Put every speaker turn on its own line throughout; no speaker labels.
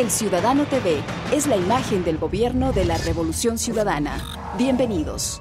El Ciudadano TV es la imagen del gobierno de la Revolución Ciudadana. Bienvenidos.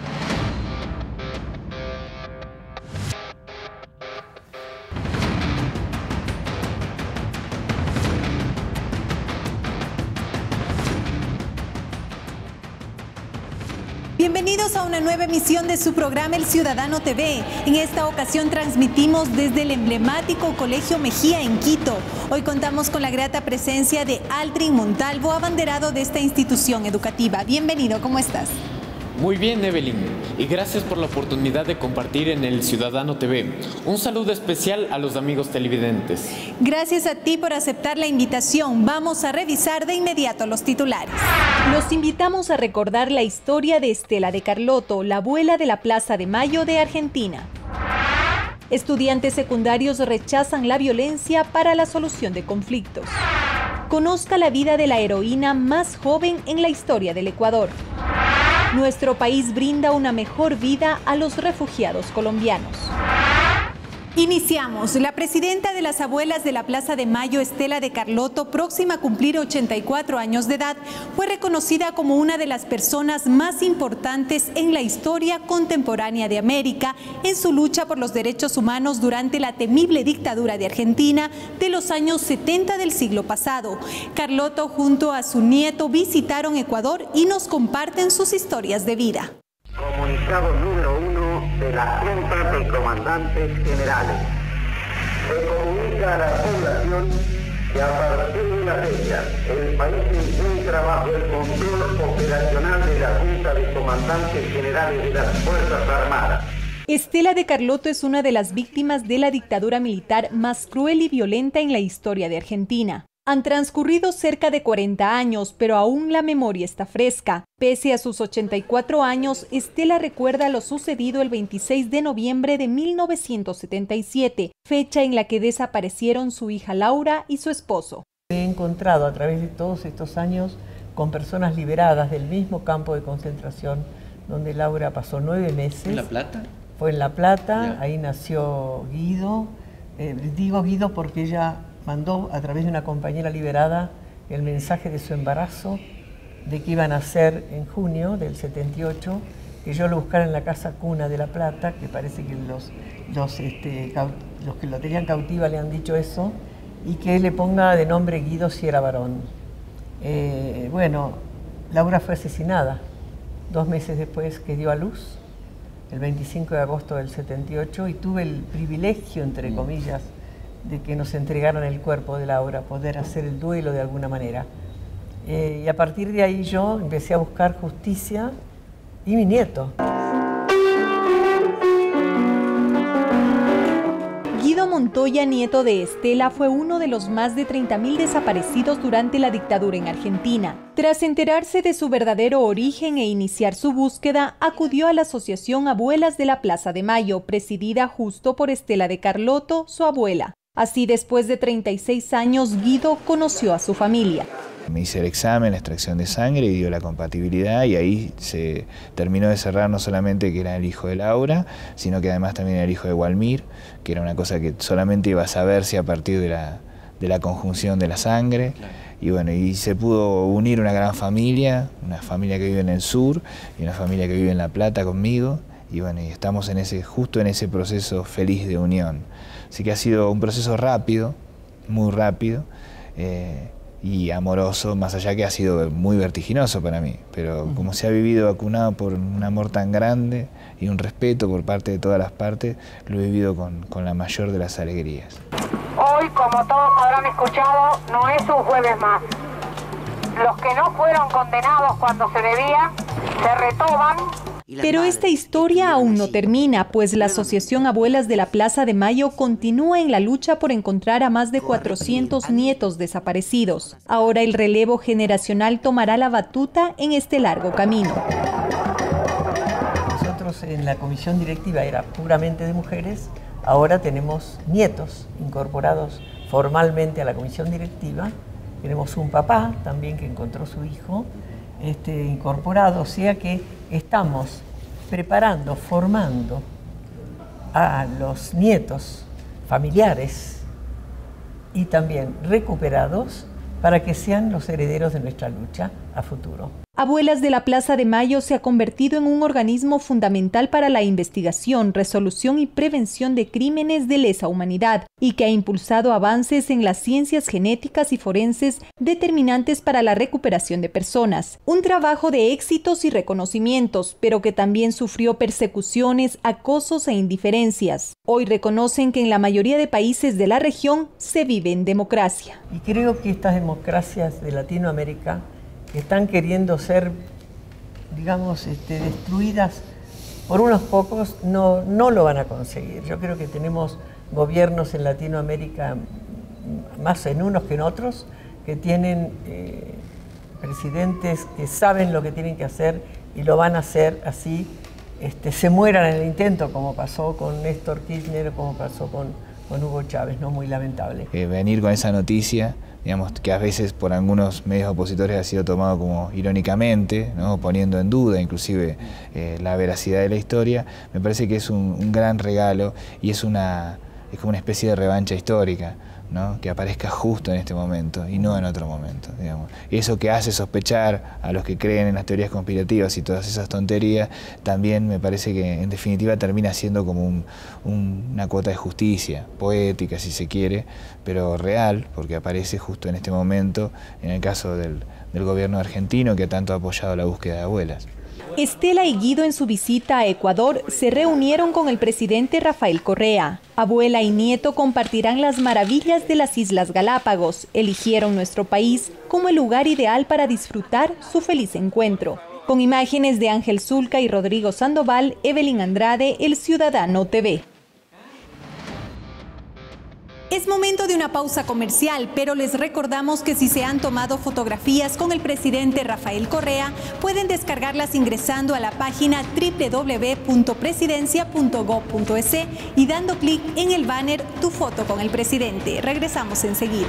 Bienvenidos a una nueva emisión de su programa El Ciudadano TV. En esta ocasión transmitimos desde el emblemático Colegio Mejía en Quito. Hoy contamos con la grata presencia de Aldrin Montalvo, abanderado de esta institución educativa. Bienvenido, ¿cómo estás?
Muy bien, Evelyn, y gracias por la oportunidad de compartir en El Ciudadano TV. Un saludo especial a los amigos televidentes.
Gracias a ti por aceptar la invitación. Vamos a revisar de inmediato los titulares. Los invitamos a recordar la historia de Estela de Carlotto, la abuela de la Plaza de Mayo de Argentina. Estudiantes secundarios rechazan la violencia para la solución de conflictos. Conozca la vida de la heroína más joven en la historia del Ecuador. Nuestro país brinda una mejor vida a los refugiados colombianos. Iniciamos. La presidenta de las abuelas de la Plaza de Mayo, Estela de Carlotto, próxima a cumplir 84 años de edad, fue reconocida como una de las personas más importantes en la historia contemporánea de América en su lucha por los derechos humanos durante la temible dictadura de Argentina de los años 70 del siglo pasado. Carlotto junto a su nieto visitaron Ecuador y nos comparten sus historias de vida.
Comunicado número 1 de la Junta de Comandantes Generales. Se comunica a la población que a partir de la fecha el país se encuentra bajo el control operacional de la Junta de Comandantes Generales de las Fuerzas Armadas.
Estela de Carlotto es una de las víctimas de la dictadura militar más cruel y violenta en la historia de Argentina. Han transcurrido cerca de 40 años, pero aún la memoria está fresca. Pese a sus 84 años, Estela recuerda lo sucedido el 26 de noviembre de 1977, fecha en la que desaparecieron su hija Laura y su esposo.
Me he encontrado a través de todos estos años con personas liberadas del mismo campo de concentración donde Laura pasó 9 meses.
¿En La Plata?
Fue en La Plata,
Ya.
Ahí nació Guido. Digo Guido porque ella mandó a través de una compañera liberada el mensaje de su embarazo, de que iba a nacer en junio del 78, que yo lo buscara en la casa cuna de La Plata, que parece que los que lo tenían cautiva le han dicho eso, y que le ponga de nombre Guido si era varón. Bueno, Laura fue asesinada 2 meses después que dio a luz, el 25 de agosto del 78, y tuve el privilegio, entre comillas, de que nos entregaran el cuerpo de Laura, poder hacer el duelo de alguna manera. Y a partir de ahí yo empecé a buscar justicia y mi nieto.
Guido Montoya, nieto de Estela, fue uno de los más de 30.000 desaparecidos durante la dictadura en Argentina. Tras enterarse de su verdadero origen e iniciar su búsqueda, acudió a la Asociación Abuelas de la Plaza de Mayo, presidida justo por Estela de Carlotto, su abuela. Así, después de 36 años, Guido conoció a su familia.
Me hice el examen, la extracción de sangre y dio la compatibilidad, y ahí se terminó de cerrar no solamente que era el hijo de Laura, sino que además también era el hijo de Walmir, que era una cosa que solamente iba a saberse a partir de la conjunción de la sangre. Claro. Y bueno, y se pudo unir una gran familia, una familia que vive en el sur y una familia que vive en La Plata conmigo. Y bueno, y estamos justo en ese proceso feliz de unión. Así que ha sido un proceso rápido, muy rápido y amoroso, más allá que ha sido muy vertiginoso para mí. Pero como se ha vivido vacunado por un amor tan grande y un respeto por parte de todas las partes, lo he vivido con la mayor de las alegrías.
Hoy, como todos habrán escuchado, no es un jueves más. Los que no fueron condenados cuando se debía, se retoman.
Pero esta historia aún no termina, pues la Asociación Abuelas de la Plaza de Mayo continúa en la lucha por encontrar a más de 400 nietos desaparecidos. Ahora el relevo generacional tomará la batuta en este largo camino.
Nosotros en la comisión directiva era puramente de mujeres, ahora tenemos nietos incorporados formalmente a la comisión directiva. Tenemos un papá también que encontró su hijo incorporado, o sea que estamos preparando, formando a los nietos familiares y también recuperados para que sean los herederos de nuestra lucha a futuro.
Abuelas de la Plaza de Mayo se ha convertido en un organismo fundamental para la investigación, resolución y prevención de crímenes de lesa humanidad y que ha impulsado avances en las ciencias genéticas y forenses determinantes para la recuperación de personas. Un trabajo de éxitos y reconocimientos, pero que también sufrió persecuciones, acosos e indiferencias. Hoy reconocen que en la mayoría de países de la región se vive en democracia.
Y creo que estas democracias de Latinoamérica que están queriendo ser, digamos, destruidas por unos pocos, no lo van a conseguir. Yo creo que tenemos gobiernos en Latinoamérica, más en unos que en otros, que tienen presidentes que saben lo que tienen que hacer y lo van a hacer así, se mueran en el intento, como pasó con Néstor Kirchner, como pasó con Hugo Chávez, ¿no? Muy lamentable.
Venir con esa noticia, digamos, que a veces por algunos medios opositores ha sido tomado como irónicamente, ¿no? Poniendo en duda inclusive la veracidad de la historia, me parece que es un gran regalo y es como una especie de revancha histórica, ¿no? Que aparezca justo en este momento y no en otro momento, digamos. Eso que hace sospechar a los que creen en las teorías conspirativas y todas esas tonterías, también me parece que en definitiva termina siendo como una cuota de justicia, poética si se quiere, pero real, porque aparece justo en este momento, en el caso del gobierno argentino que tanto ha apoyado la búsqueda de abuelas.
Estela y Guido en su visita a Ecuador se reunieron con el presidente Rafael Correa. Abuela y nieto compartirán las maravillas de las Islas Galápagos. Eligieron nuestro país como el lugar ideal para disfrutar su feliz encuentro. Con imágenes de Ángel Zulca y Rodrigo Sandoval, Evelyn Andrade, El Ciudadano TV. Es momento de una pausa comercial, pero les recordamos que si se han tomado fotografías con el presidente Rafael Correa, pueden descargarlas ingresando a la página www.presidencia.gov.es y dando clic en el banner Tu foto con el presidente. Regresamos enseguida.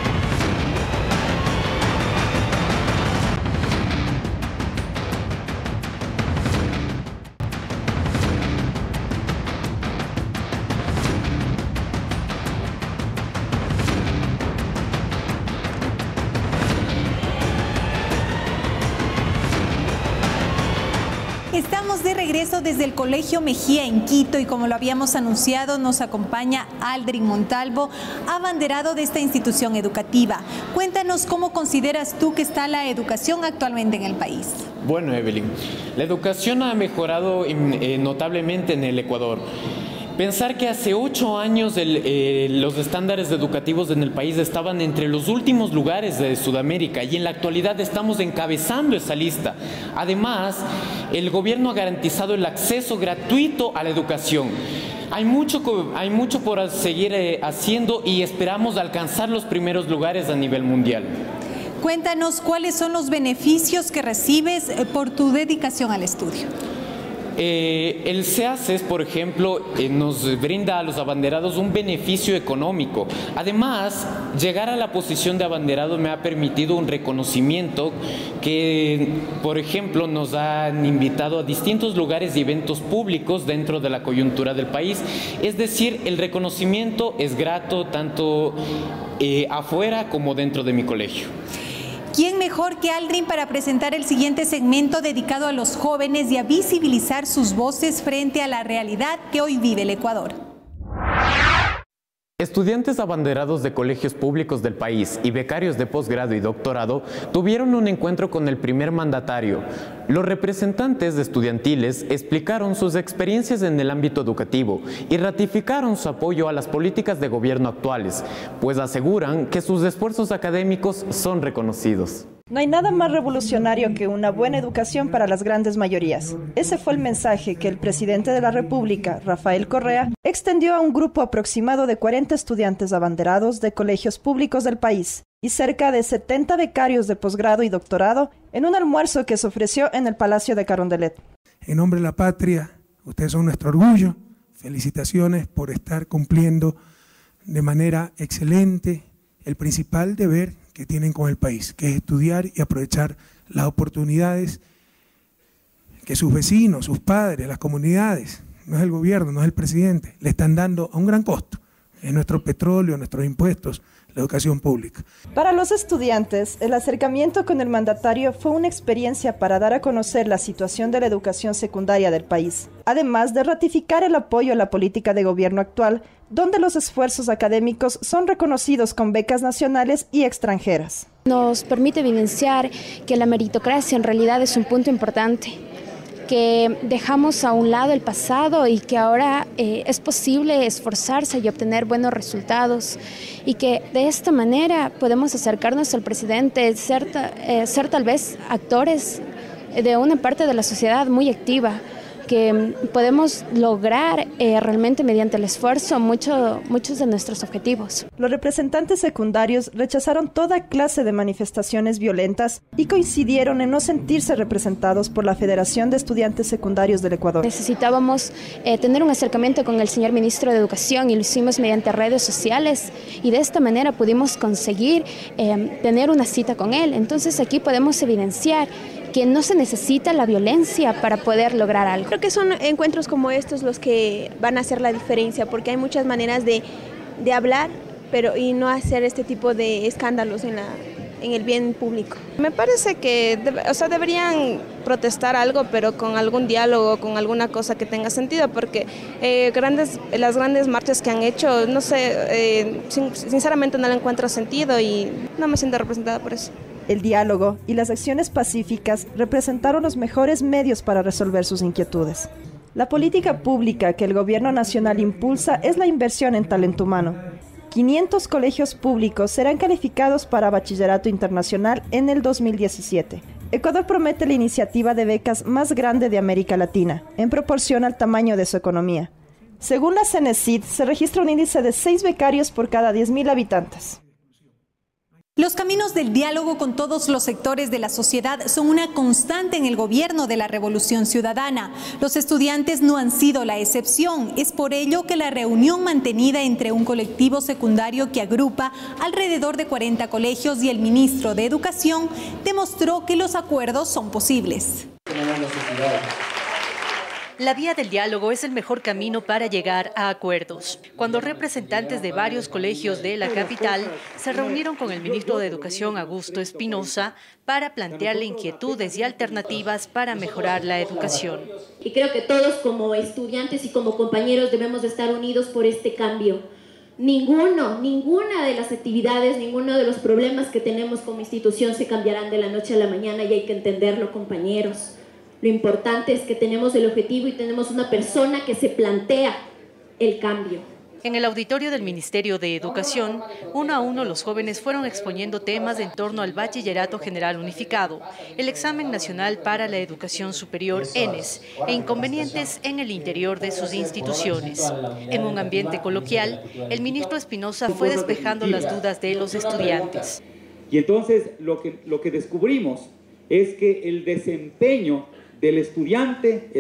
Estamos de regreso desde el Colegio Mejía en Quito y como lo habíamos anunciado nos acompaña Aldrin Montalvo, abanderado de esta institución educativa. Cuéntanos cómo consideras tú que está la educación actualmente en el país.
Bueno, Evelyn, la educación ha mejorado notablemente en el Ecuador. Pensar que hace 8 años los estándares educativos en el país estaban entre los últimos lugares de Sudamérica y en la actualidad estamos encabezando esa lista. Además, el gobierno ha garantizado el acceso gratuito a la educación. Hay mucho por seguir haciendo y esperamos alcanzar los primeros lugares a nivel mundial.
Cuéntanos cuáles son los beneficios que recibes por tu dedicación al estudio.
El CEACES, por ejemplo, nos brinda a los abanderados un beneficio económico. Además, llegar a la posición de abanderado me ha permitido un reconocimiento que, por ejemplo, nos han invitado a distintos lugares y eventos públicos dentro de la coyuntura del país. Es decir, el reconocimiento es grato tanto afuera como dentro de mi colegio.
¿Quién mejor que Aldrin para presentar el siguiente segmento dedicado a los jóvenes y a visibilizar sus voces frente a la realidad que hoy vive el Ecuador?
Estudiantes abanderados de colegios públicos del país y becarios de posgrado y doctorado tuvieron un encuentro con el primer mandatario. Los representantes estudiantiles explicaron sus experiencias en el ámbito educativo y ratificaron su apoyo a las políticas de gobierno actuales, pues aseguran que sus esfuerzos académicos son reconocidos.
No hay nada más revolucionario que una buena educación para las grandes mayorías. Ese fue el mensaje que el presidente de la República, Rafael Correa, extendió a un grupo aproximado de 40 estudiantes abanderados de colegios públicos del país y cerca de 70 becarios de posgrado y doctorado en un almuerzo que se ofreció en el Palacio de Carondelet.
En nombre de la patria, ustedes son nuestro orgullo. Felicitaciones por estar cumpliendo de manera excelente el principal deber que tienen con el país, que es estudiar y aprovechar las oportunidades que sus vecinos, sus padres, las comunidades, no es el gobierno, no es el presidente, le están dando a un gran costo. Es nuestro petróleo, nuestros impuestos, la educación pública.
Para los estudiantes, el acercamiento con el mandatario fue una experiencia para dar a conocer la situación de la educación secundaria del país, además de ratificar el apoyo a la política de gobierno actual, donde los esfuerzos académicos son reconocidos con becas nacionales y extranjeras.
Nos permite evidenciar que la meritocracia en realidad es un punto importante, que dejamos a un lado el pasado y que ahora es posible esforzarse y obtener buenos resultados y que de esta manera podemos acercarnos al presidente, ser tal vez actores de una parte de la sociedad muy activa, que podemos lograr realmente mediante el esfuerzo muchos de nuestros objetivos.
Los representantes secundarios rechazaron toda clase de manifestaciones violentas y coincidieron en no sentirse representados por la Federación de Estudiantes Secundarios del Ecuador.
Necesitábamos tener un acercamiento con el señor ministro de Educación y lo hicimos mediante redes sociales y de esta manera pudimos conseguir tener una cita con él. Entonces aquí podemos evidenciar que no se necesita la violencia para poder lograr algo.
Creo que son encuentros como estos los que van a hacer la diferencia, porque hay muchas maneras de hablar, y no hacer este tipo de escándalos en el bien público.
Me parece que deberían protestar algo, pero con algún diálogo, con alguna cosa que tenga sentido, porque las grandes marchas que han hecho, no sé, sinceramente no le encuentro sentido y no me siento representada por eso.
El diálogo y las acciones pacíficas representaron los mejores medios para resolver sus inquietudes. La política pública que el gobierno nacional impulsa es la inversión en talento humano. 500 colegios públicos serán calificados para bachillerato internacional en el 2017. Ecuador promete la iniciativa de becas más grande de América Latina, en proporción al tamaño de su economía. Según la CENESID, se registra un índice de 6 becarios por cada 10.000 habitantes.
Los caminos del diálogo con todos los sectores de la sociedad son una constante en el gobierno de la Revolución Ciudadana. Los estudiantes no han sido la excepción. Es por ello que la reunión mantenida entre un colectivo secundario que agrupa alrededor de 40 colegios y el ministro de Educación demostró que los acuerdos son posibles.
La vía del diálogo es el mejor camino para llegar a acuerdos. Cuando representantes de varios colegios de la capital se reunieron con el ministro de Educación, Augusto Espinosa, para plantearle inquietudes y alternativas para mejorar la educación.
Y creo que todos como estudiantes y como compañeros debemos de estar unidos por este cambio. Ninguna de las actividades, ninguno de los problemas que tenemos como institución se cambiarán de la noche a la mañana y hay que entenderlo, compañeros. Lo importante es que tenemos el objetivo y tenemos una persona que se plantea el cambio.
En el auditorio del Ministerio de Educación, uno a uno los jóvenes fueron exponiendo temas en torno al Bachillerato General Unificado, el Examen Nacional para la Educación Superior, ENES, e inconvenientes en el interior de sus instituciones. En un ambiente coloquial, el ministro Espinosa fue despejando las dudas de los estudiantes.
Y entonces lo que descubrimos es que el desempeño del estudiante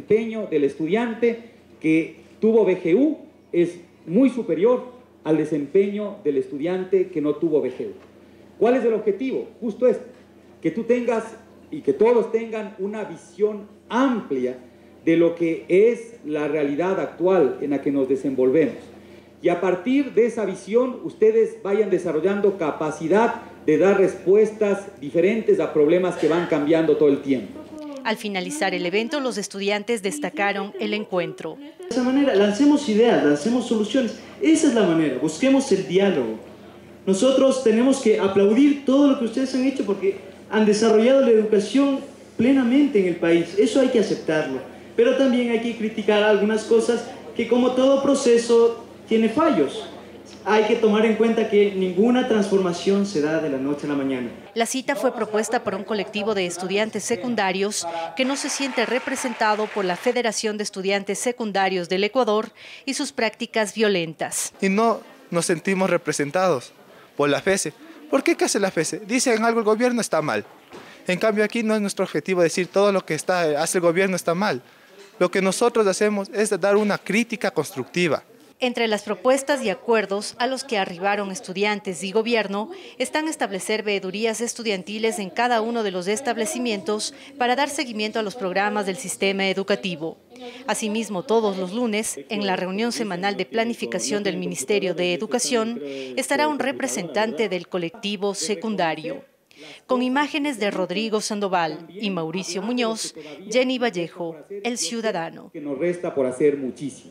que tuvo BGU es muy superior al desempeño del estudiante que no tuvo BGU. ¿Cuál es el objetivo? Justo este, que tú tengas y que todos tengan una visión amplia de lo que es la realidad actual en la que nos desenvolvemos. Y a partir de esa visión, ustedes vayan desarrollando capacidad de dar respuestas diferentes a problemas que van cambiando todo el tiempo.
Al finalizar el evento, los estudiantes destacaron el encuentro.
De esa manera, lancemos ideas, lancemos soluciones. Esa es la manera, busquemos el diálogo. Nosotros tenemos que aplaudir todo lo que ustedes han hecho porque han desarrollado la educación plenamente en el país. Eso hay que aceptarlo. Pero también hay que criticar algunas cosas que, como todo proceso, tiene fallos. Hay que tomar en cuenta que ninguna transformación se da de la noche a la mañana.
La cita fue propuesta por un colectivo de estudiantes secundarios que no se siente representado por la Federación de Estudiantes Secundarios del Ecuador y sus prácticas violentas.
Y no nos sentimos representados por la FESE. ¿Por qué? ¿Qué hace la FESE? Dicen algo el gobierno está mal. En cambio aquí no es nuestro objetivo decir todo lo que hace el gobierno está mal. Lo que nosotros hacemos es dar una crítica constructiva.
Entre las propuestas y acuerdos a los que arribaron estudiantes y gobierno están establecer veedurías estudiantiles en cada uno de los establecimientos para dar seguimiento a los programas del sistema educativo. Asimismo, todos los lunes, en la reunión semanal de planificación del Ministerio de Educación, estará un representante del colectivo secundario. Con imágenes de Rodrigo Sandoval y Mauricio Muñoz, Jenny Vallejo, El Ciudadano.
Que nos resta por hacer muchísimo.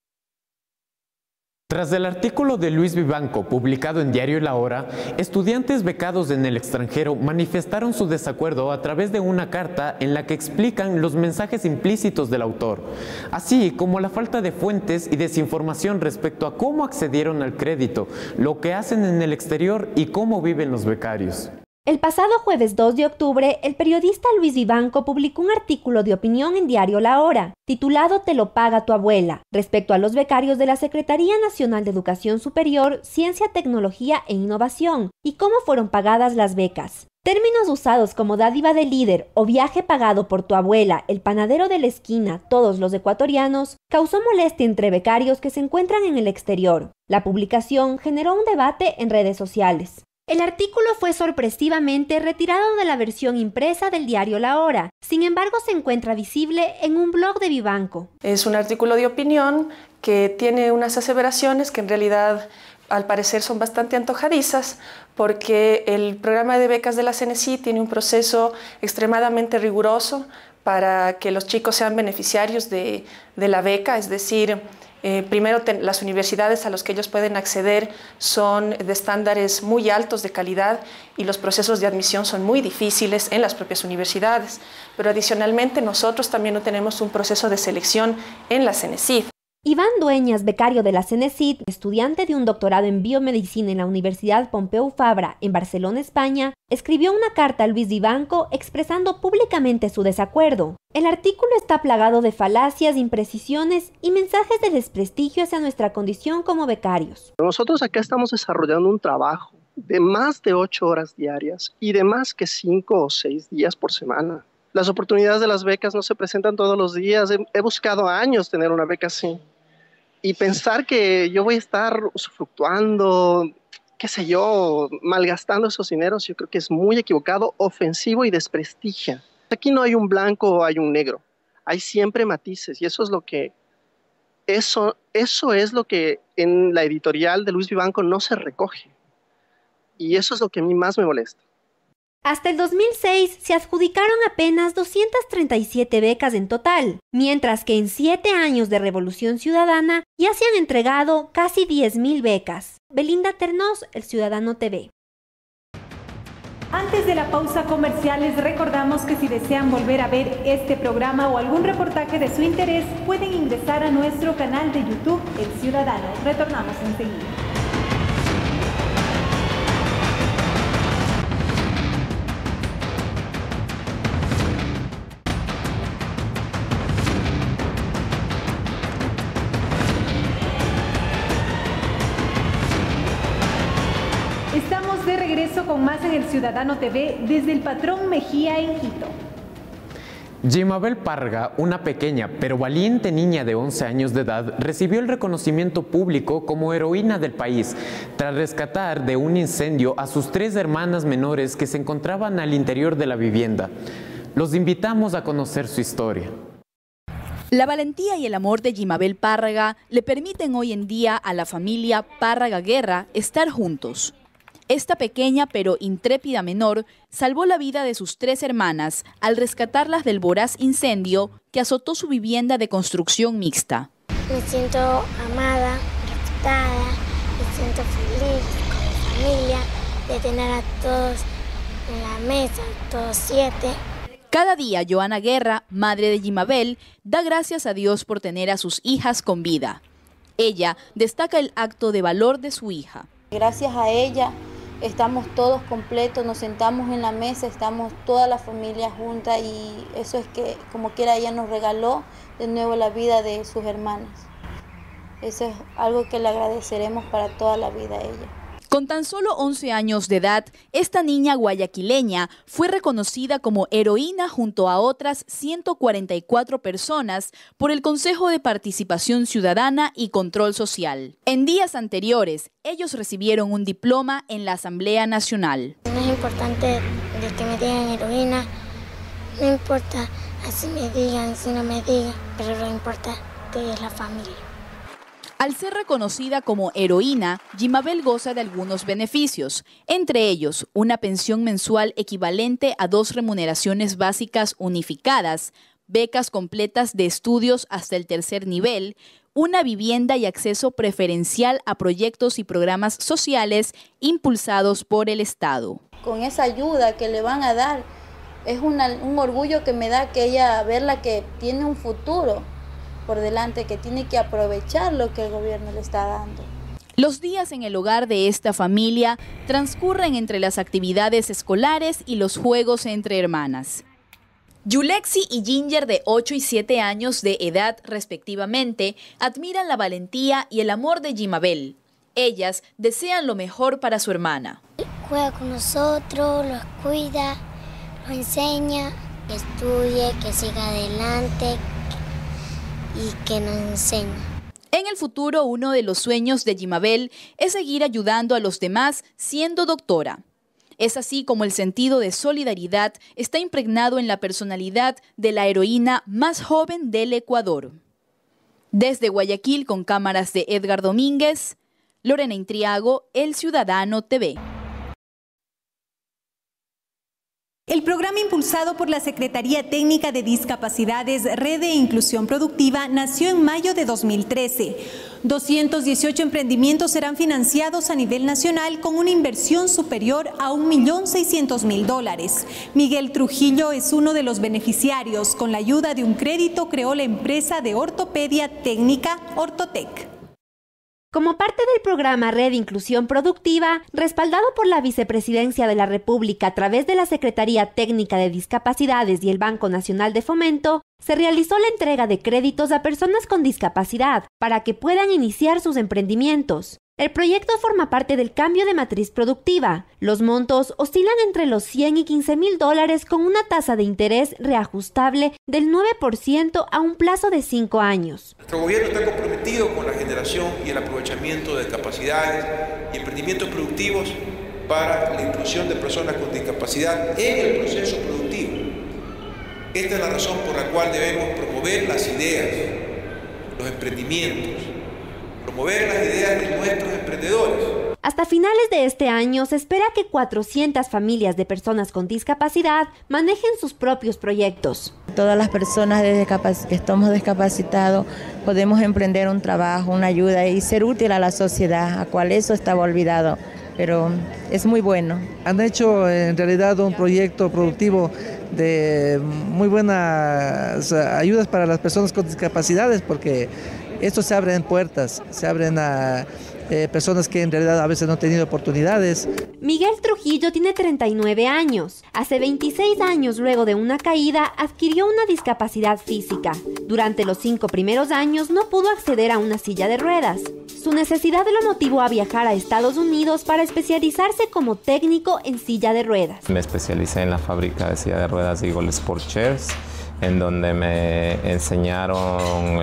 Tras el artículo de Luis Vivanco publicado en Diario La Hora, estudiantes becados en el extranjero manifestaron su desacuerdo a través de una carta en la que explican los mensajes implícitos del autor, así como la falta de fuentes y desinformación respecto a cómo accedieron al crédito, lo que hacen en el exterior y cómo viven los becarios.
El pasado jueves 2 de octubre, el periodista Luis Vivanco publicó un artículo de opinión en Diario La Hora, titulado Te lo paga tu abuela, respecto a los becarios de la Secretaría Nacional de Educación Superior, Ciencia, Tecnología e Innovación, y cómo fueron pagadas las becas. Términos usados como dádiva de líder o viaje pagado por tu abuela, el panadero de la esquina, todos los ecuatorianos, causó molestia entre becarios que se encuentran en el exterior. La publicación generó un debate en redes sociales. El artículo fue sorpresivamente retirado de la versión impresa del diario La Hora, sin embargo se encuentra visible en un blog de Vivanco.
Es un artículo de opinión que tiene unas aseveraciones que en realidad al parecer son bastante antojadizas, porque el programa de becas de la CNESID tiene un proceso extremadamente riguroso para que los chicos sean beneficiarios de la beca, es decir, primero, las universidades a las que ellos pueden acceder son de estándares muy altos de calidad y los procesos de admisión son muy difíciles en las propias universidades. Pero adicionalmente nosotros también tenemos un proceso de selección en la CNESID.
Iván Dueñas, becario de la CNESID, estudiante de un doctorado en biomedicina en la Universidad Pompeu Fabra en Barcelona, España, escribió una carta a Luis Vivanco expresando públicamente su desacuerdo. El artículo está plagado de falacias, imprecisiones y mensajes de desprestigio hacia nuestra condición como becarios.
Nosotros acá estamos desarrollando un trabajo de más de 8 horas diarias y de más que 5 o 6 días por semana. Las oportunidades de las becas no se presentan todos los días. He buscado años tener una beca así. Y pensar que yo voy a estar usufructuando, qué sé yo, malgastando esos dineros, yo creo que es muy equivocado, ofensivo y desprestigia. Aquí no hay un blanco o hay un negro, hay siempre matices y eso es lo que en la editorial de Luis Vivanco no se recoge. Y eso es lo que a mí más me molesta.
Hasta el 2006 se adjudicaron apenas 237 becas en total, mientras que en 7 años de Revolución Ciudadana ya se han entregado casi 10.000 becas. Belinda Ternos, El Ciudadano TV.
Antes de la pausa comercial les recordamos que si desean volver a ver este programa o algún reportaje de su interés, pueden ingresar a nuestro canal de YouTube El Ciudadano. Retornamos enseguida. Estamos de regreso con más en El Ciudadano TV desde el Patrón Mejía en Quito.
Jimabel Parga, una pequeña pero valiente niña de 11 años de edad, recibió el reconocimiento público como heroína del país tras rescatar de un incendio a sus 3 hermanas menores que se encontraban al interior de la vivienda. Los invitamos a conocer su historia.
La valentía y el amor de Jimabel Parga le permiten hoy en día a la familia Parga Guerra estar juntos. Esta pequeña pero intrépida menor salvó la vida de sus 3 hermanas al rescatarlas del voraz incendio que azotó su vivienda de construcción mixta.
Me siento amada, respetada, me siento feliz con mi familia de tener a todos en la mesa, todos 7.
Cada día, Joana Guerra, madre de Jimabel, da gracias a Dios por tener a sus hijas con vida. Ella destaca el acto de valor de su hija.
Gracias a ella estamos todos completos, nos sentamos en la mesa, estamos toda la familia junta y eso es que como quiera ella nos regaló de nuevo la vida de sus hermanas. Eso es algo que le agradeceremos para toda la vida a ella.
Con tan solo 11 años de edad, esta niña guayaquileña fue reconocida como heroína junto a otras 144 personas por el Consejo de Participación Ciudadana y Control Social. En días anteriores, ellos recibieron un diploma en la Asamblea Nacional.
No es importante de que me digan heroína, no importa así me digan, si no me digan, pero lo importante es la familia.
Al ser reconocida como heroína, Jimabel goza de algunos beneficios, entre ellos una pensión mensual equivalente a 2 remuneraciones básicas unificadas, becas completas de estudios hasta el 3er nivel, una vivienda y acceso preferencial a proyectos y programas sociales impulsados por el Estado.
Con esa ayuda que le van a dar, es un orgullo que me da que ella verla que tiene un futuro por delante, que tiene que aprovechar lo que el gobierno le está dando.
Los días en el hogar de esta familia transcurren entre las actividades escolares y los juegos entre hermanas. Yulexi y Ginger, de 8 y 7 años de edad respectivamente, admiran la valentía y el amor de Jimabel. Ellas desean lo mejor para su hermana.
Juega con nosotros, los cuida, los enseña, que estudie, que siga adelante y que nos enseñe.
En el futuro, uno de los sueños de Jimabel es seguir ayudando a los demás siendo doctora. Es así como el sentido de solidaridad está impregnado en la personalidad de la heroína más joven del Ecuador. Desde Guayaquil, con cámaras de Edgar Domínguez, Lorena Intriago, El Ciudadano TV.
El programa impulsado por la Secretaría Técnica de Discapacidades Red de Inclusión Productiva nació en mayo de 2013. 218 emprendimientos serán financiados a nivel nacional con una inversión superior a $1.600.000. Miguel Trujillo es uno de los beneficiarios. Con la ayuda de un crédito creó la empresa de ortopedia técnica Ortotec.
Como parte del programa Red de Inclusión Productiva, respaldado por la Vicepresidencia de la República a través de la Secretaría Técnica de Discapacidades y el Banco Nacional de Fomento, se realizó la entrega de créditos a personas con discapacidad para que puedan iniciar sus emprendimientos. El proyecto forma parte del cambio de matriz productiva. Los montos oscilan entre los $100 y $15.000 con una tasa de interés reajustable del 9% a un plazo de 5 años.
Nuestro gobierno está comprometido con la generación y el aprovechamiento de capacidades y emprendimientos productivos para la inclusión de personas con discapacidad en el proceso productivo. Esta es la razón por la cual debemos promover las ideas, los emprendimientos, promover las ideas de nuestros emprendedores.
Hasta finales de este año se espera que 400 familias de personas con discapacidad manejen sus propios proyectos.
Todas las personas que estamos discapacitados podemos emprender un trabajo, una ayuda y ser útil a la sociedad, a cual eso estaba olvidado, pero es muy bueno.
Han hecho en realidad un proyecto productivo de muy buenas ayudas para las personas con discapacidades, porque esto se abren puertas, se abren a personas que en realidad a veces no han tenido oportunidades.
Miguel Trujillo tiene 39 años. Hace 26 años, luego de una caída, adquirió una discapacidad física. Durante los 5 primeros años no pudo acceder a una silla de ruedas. Su necesidad lo motivó a viajar a Estados Unidos para especializarse como técnico en silla de ruedas.
Me especialicé en la fábrica de silla de ruedas Eagle Sport Chairs, en donde me enseñaron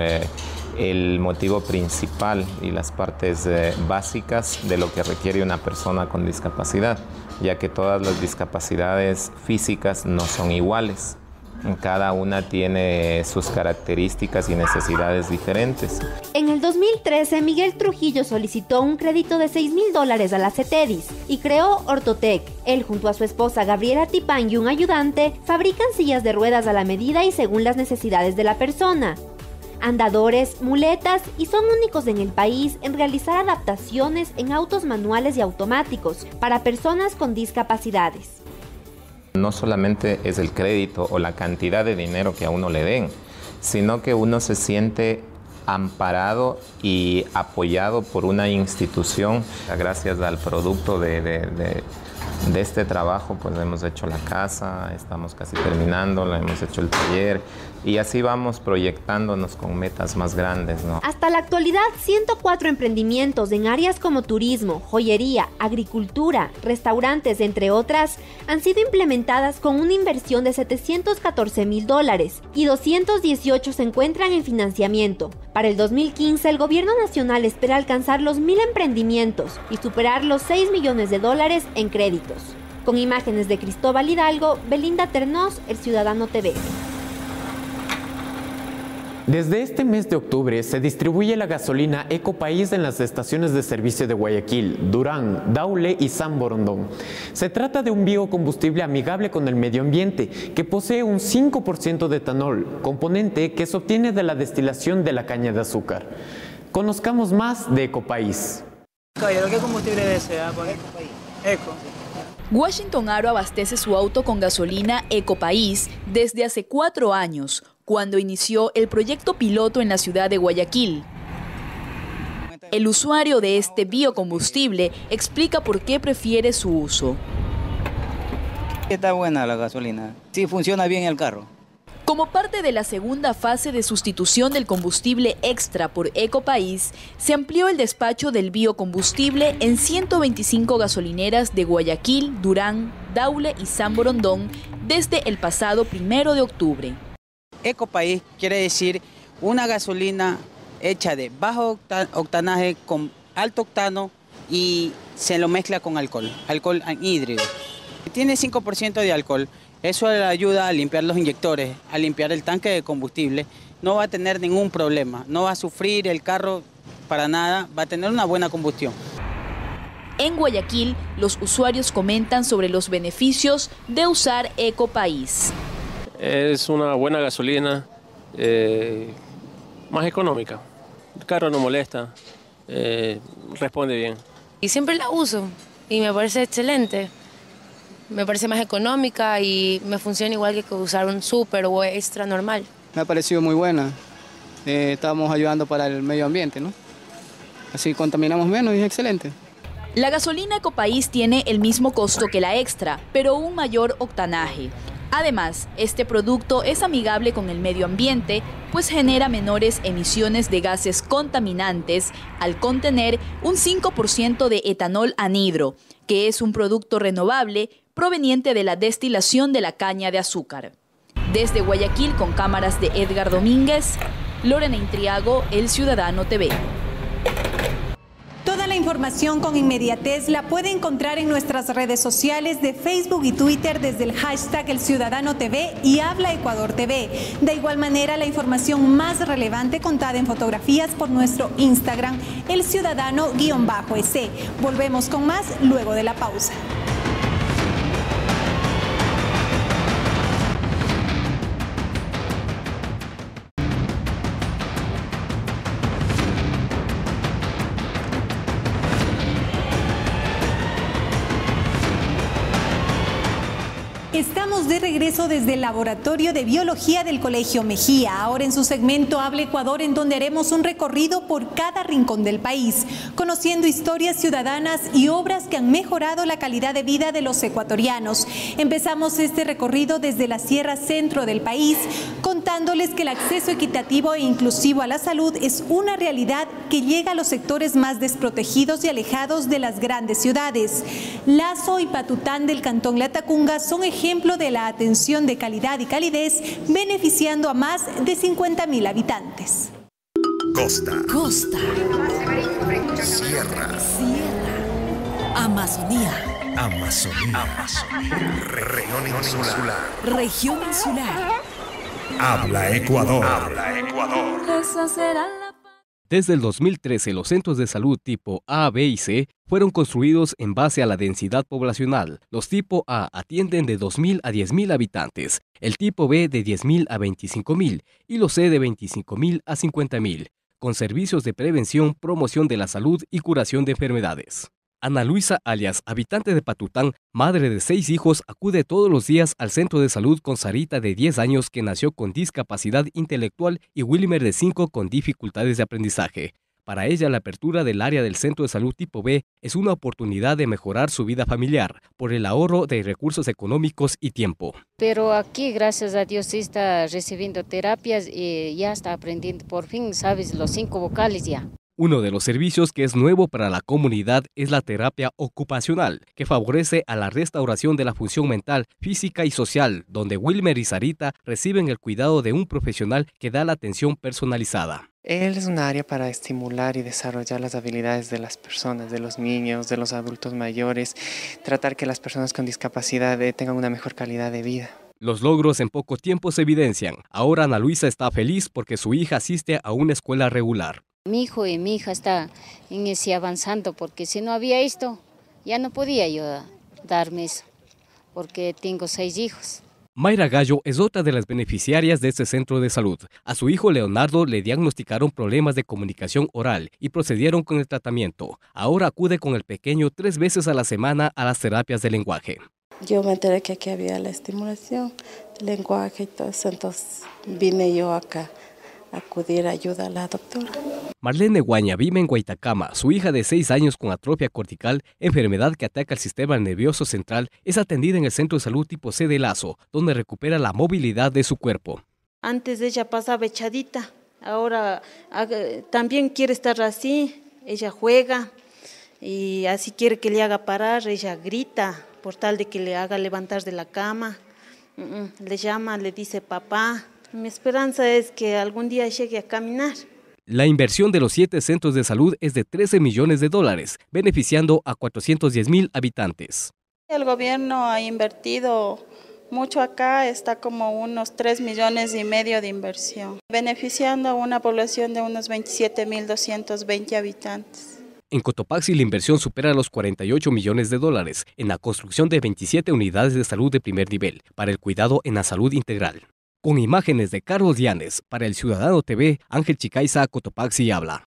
el motivo principal y las partes básicas de lo que requiere una persona con discapacidad, ya que todas las discapacidades físicas no son iguales. Cada una tiene sus características y necesidades diferentes.
En el 2013, Miguel Trujillo solicitó un crédito de $6.000 a la CETEDIS y creó Ortotec. Él, junto a su esposa Gabriela Tipán y un ayudante, fabrican sillas de ruedas a la medida y según las necesidades de la persona. Andadores, muletas y son únicos en el país en realizar adaptaciones en autos manuales y automáticos para personas con discapacidades.
No solamente es el crédito o la cantidad de dinero que a uno le den, sino que uno se siente amparado y apoyado por una institución gracias al producto de De este trabajo pues hemos hecho la casa, estamos casi terminando, hemos hecho el taller y así vamos proyectándonos con metas más grandes, ¿no?
Hasta la actualidad, 104 emprendimientos en áreas como turismo, joyería, agricultura, restaurantes, entre otras, han sido implementadas con una inversión de $714,000 y 218 se encuentran en financiamiento. Para el 2015, el gobierno nacional espera alcanzar los 1,000 emprendimientos y superar los $6 millones en créditos. Con imágenes de Cristóbal Hidalgo, Belinda Ternós, El Ciudadano TV.
Desde este mes de octubre se distribuye la gasolina Ecopaís en las estaciones de servicio de Guayaquil, Durán, Daule y San Borondón. Se trata de un biocombustible amigable con el medio ambiente que posee un 5% de etanol, componente que se obtiene de la destilación de la caña de azúcar. Conozcamos más de Ecopaís.
Caballero, ¿qué combustible desea? Eco.
Washington Aro abastece su auto con gasolina Ecopaís desde hace 4 años, cuando inició el proyecto piloto en la ciudad de Guayaquil. El usuario de este biocombustible explica por qué prefiere su uso.
Está buena la gasolina, sí funciona bien el carro.
Como parte de la segunda fase de sustitución del combustible extra por Ecopaís, se amplió el despacho del biocombustible en 125 gasolineras de Guayaquil, Durán, Daule y San Borondón desde el pasado 1 de octubre.
Ecopaís quiere decir una gasolina hecha de bajo octanaje con alto octano y se lo mezcla con alcohol anhídrido. Tiene 5% de alcohol. Eso le ayuda a limpiar los inyectores, a limpiar el tanque de combustible. No va a tener ningún problema, no va a sufrir el carro para nada, va a tener una buena combustión.
En Guayaquil, los usuarios comentan sobre los beneficios de usar Ecopaís.
Es una buena gasolina, más económica. El carro no molesta, responde bien.
Y siempre la uso y me parece excelente. Me parece más económica y me funciona igual que usar un súper o extra normal.
Me ha parecido muy buena. Estamos ayudando para el medio ambiente, ¿no? Así contaminamos menos y es excelente.
La gasolina Ecopaís tiene el mismo costo que la extra, pero un mayor octanaje. Además, este producto es amigable con el medio ambiente, pues genera menores emisiones de gases contaminantes al contener un 5% de etanol anhidro, que es un producto renovable proveniente de la destilación de la caña de azúcar. Desde Guayaquil, con cámaras de Edgar Domínguez, Lorena Intriago, El Ciudadano TV.
Toda la información con inmediatez la puede encontrar en nuestras redes sociales de Facebook y Twitter desde el hashtag El Ciudadano TV y Habla Ecuador TV. De igual manera, la información más relevante contada en fotografías por nuestro Instagram, El Ciudadano_EC. Volvemos con más luego de la pausa. Estamos de regreso desde el Laboratorio de Biología del Colegio Mejía, ahora en su segmento Habla Ecuador, en donde haremos un recorrido por cada rincón del país, conociendo historias ciudadanas y obras que han mejorado la calidad de vida de los ecuatorianos. Empezamos este recorrido desde la Sierra Centro del país, contándoles que el acceso equitativo e inclusivo a la salud es una realidad que llega a los sectores más desprotegidos y alejados de las grandes ciudades. Lazo y Patután del Cantón Latacunga son ejemplo de la atención de calidad y calidez, beneficiando a más de 50.000 habitantes.
Costa.
Costa.
Sierra.
Sierra. Amazonía.
Región insular.
Región insular.
Habla Ecuador.
Esa será la...
Desde el 2013, los centros de salud tipo A, B y C fueron construidos en base a la densidad poblacional. Los tipo A atienden de 2.000 a 10.000 habitantes, el tipo B de 10.000 a 25.000 y los C de 25.000 a 50.000, con servicios de prevención, promoción de la salud y curación de enfermedades. Ana Luisa Alias, habitante de Patután, madre de 6 hijos, acude todos los días al centro de salud con Sarita de 10 años que nació con discapacidad intelectual y Wilmer de 5 con dificultades de aprendizaje. Para ella, la apertura del área del Centro de Salud Tipo B es una oportunidad de mejorar su vida familiar por el ahorro de recursos económicos y tiempo.
Pero aquí, gracias a Dios, sí está recibiendo terapias y ya está aprendiendo por fin, sabes, los 5 vocales ya.
Uno de los servicios que es nuevo para la comunidad es la terapia ocupacional, que favorece a la restauración de la función mental, física y social, donde Wilmer y Sarita reciben el cuidado de un profesional que da la atención personalizada.
Él es un área para estimular y desarrollar las habilidades de las personas, de los niños, de los adultos mayores, tratar que las personas con discapacidad tengan una mejor calidad de vida.
Los logros en poco tiempo se evidencian. Ahora Ana Luisa está feliz porque su hija asiste a una escuela regular.
Mi hijo y mi hija están en ese avanzando, porque si no había esto, ya no podía yo darme eso, porque tengo 6 hijos.
Mayra Gallo es otra de las beneficiarias de este centro de salud. A su hijo Leonardo le diagnosticaron problemas de comunicación oral y procedieron con el tratamiento. Ahora acude con el pequeño 3 veces a la semana a las terapias de lenguaje.
Yo me enteré que aquí había la estimulación del lenguaje y todo eso, entonces vine yo acá a acudir a ayuda a la doctora.
Marlene Guaña vive en Guaitacama. Su hija de 6 años con atrofia cortical, enfermedad que ataca el sistema nervioso central, es atendida en el Centro de Salud Tipo C de Lazo, donde recupera la movilidad de su cuerpo.
Antes ella pasaba echadita, ahora también quiere estar así, ella juega y así quiere que le haga parar, ella grita por tal de que le haga levantar de la cama, le llama, le dice papá. Mi esperanza es que algún día llegue a caminar.
La inversión de los 7 centros de salud es de $13 millones, beneficiando a 410,000 habitantes.
El gobierno ha invertido mucho acá, está como unos 3,5 millones de inversión, beneficiando a una población de unos 27,220 habitantes.
En Cotopaxi la inversión supera los $48 millones en la construcción de 27 unidades de salud de primer nivel para el cuidado en la salud integral. Con imágenes de Carlos Llanes, para El Ciudadano TV, Ángel Chicaiza, Cotopaxi habla.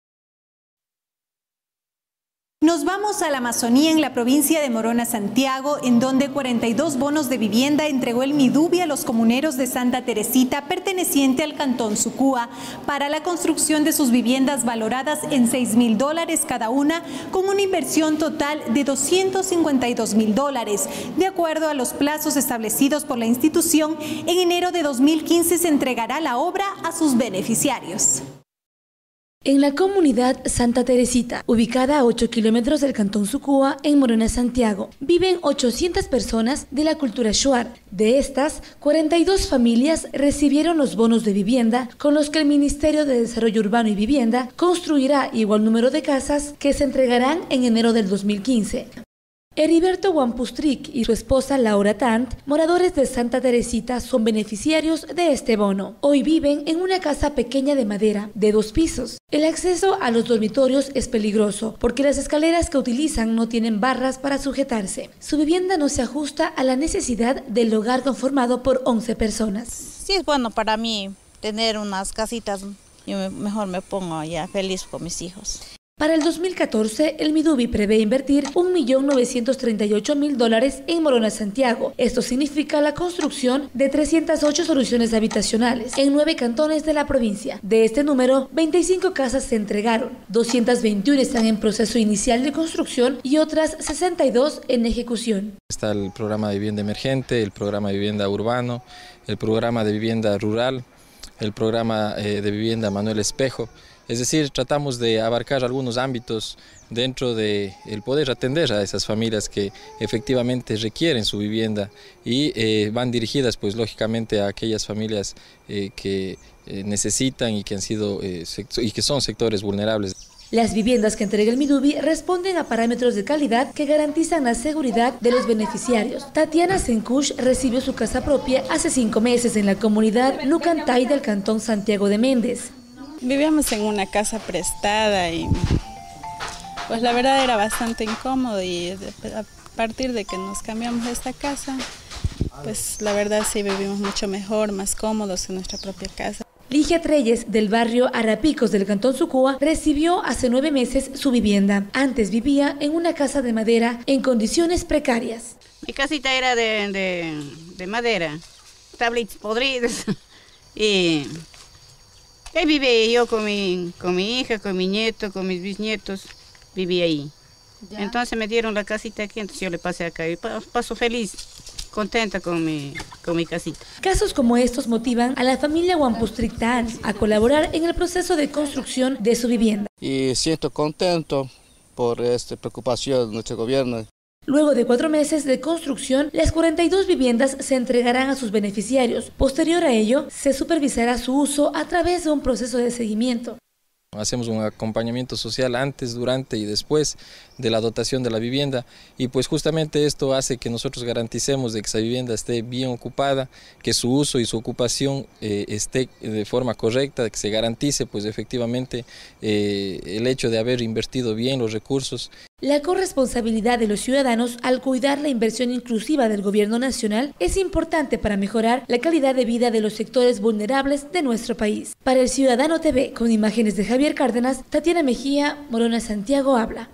Nos vamos a la Amazonía, en la provincia de Morona, Santiago, en donde 42 bonos de vivienda entregó el Midubi a los comuneros de Santa Teresita, perteneciente al cantón Sucúa, para la construcción de sus viviendas valoradas en $6,000 cada una, con una inversión total de $252,000. De acuerdo a los plazos establecidos por la institución, en enero de 2015 se entregará la obra a sus beneficiarios.
En la comunidad Santa Teresita, ubicada a 8 kilómetros del cantón Sucúa, en Morona, Santiago, viven 800 personas de la cultura shuar. De estas, 42 familias recibieron los bonos de vivienda con los que el Ministerio de Desarrollo Urbano y Vivienda construirá igual número de casas que se entregarán en enero del 2015. Heriberto Wampustric y su esposa Laura Tant, moradores de Santa Teresita, son beneficiarios de este bono. Hoy viven en una casa pequeña de madera, de 2 pisos. El acceso a los dormitorios es peligroso, porque las escaleras que utilizan no tienen barras para sujetarse. Su vivienda no se ajusta a la necesidad del hogar conformado por 11 personas.
Sí, es bueno para mí tener unas casitas. Yo mejor me pongo ya feliz con mis hijos.
Para el 2014, el Midubi prevé invertir $1,938,000 en Morona, Santiago. Esto significa la construcción de 308 soluciones habitacionales en 9 cantones de la provincia. De este número, 25 casas se entregaron, 221 están en proceso inicial de construcción y otras 62 en ejecución.
Está el programa de vivienda emergente, el programa de vivienda urbano, el programa de vivienda rural, el programa de vivienda Manuel Espejo. Es decir, tratamos de abarcar algunos ámbitos dentro de el poder atender a esas familias que efectivamente requieren su vivienda y van dirigidas, pues lógicamente, a aquellas familias que necesitan y que han sido y que son sectores vulnerables.
Las viviendas que entrega el Midubi responden a parámetros de calidad que garantizan la seguridad de los beneficiarios. Tatiana Senkush recibió su casa propia hace 5 meses en la comunidad Nucantay del cantón Santiago de Méndez.
Vivíamos en una casa prestada y pues la verdad era bastante incómodo, y a partir de que nos cambiamos de esta casa, pues la verdad sí vivimos mucho mejor, más cómodos en nuestra propia casa.
Ligia Treyes, del barrio Arrapicos del cantón Sucúa, recibió hace 9 meses su vivienda. Antes vivía en una casa de madera en condiciones precarias.
Mi casita era de madera, tablitas podridas y
Ahí viví yo con mi hija, con mi nieto, con mis bisnietos, viví ahí. Ya. Entonces me dieron la casita aquí, entonces yo le pasé acá y paso feliz, contenta con mi casita.
Casos como estos motivan a la familia Huampustrictán a colaborar en el proceso de construcción de su vivienda.
Y siento contento por esta preocupación de nuestro gobierno.
Luego de 4 meses de construcción, las 42 viviendas se entregarán a sus beneficiarios. Posterior a ello, se supervisará su uso a través de un proceso de seguimiento.
Hacemos un acompañamiento social antes, durante y después de la dotación de la vivienda y pues justamente esto hace que nosotros garanticemos de que esa vivienda esté bien ocupada, que su uso y su ocupación esté de forma correcta, que se garantice pues efectivamente el hecho de haber invertido bien los recursos.
La corresponsabilidad de los ciudadanos al cuidar la inversión inclusiva del gobierno nacional es importante para mejorar la calidad de vida de los sectores vulnerables de nuestro país. Para el Ciudadano TV, con imágenes de Javier Cárdenas, Tatiana Mejía, Morona Santiago habla.